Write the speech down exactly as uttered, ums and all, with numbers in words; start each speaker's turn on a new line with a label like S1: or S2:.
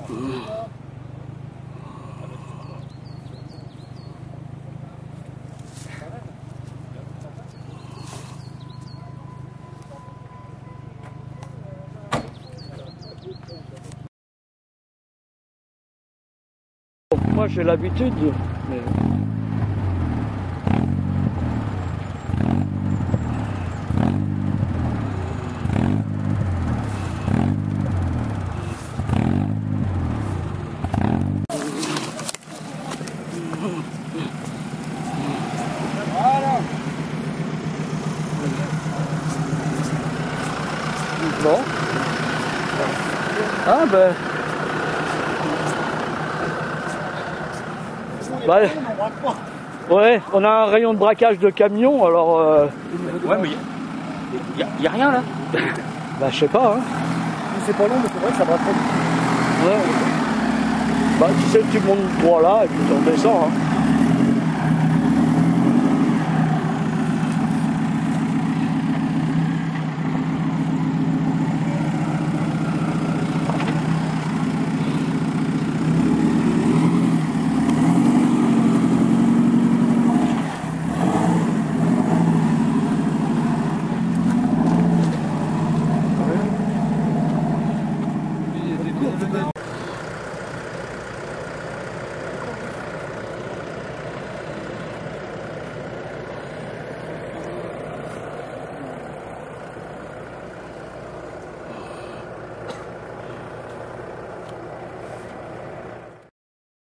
S1: Moi j'ai l'habitude, mais...
S2: Voilà.
S1: Bon. Ah ben... Bah, ouais, on a un rayon de braquage de camion, alors... Euh...
S2: Ouais, mais il y, y, y a rien là.
S1: Bah, je sais pas, hein.
S2: C'est pas long, mais c'est vrai que ça braque pas.
S1: Ouais. Bah, tu sais, tu montes droit là, et puis tu redescends, hein.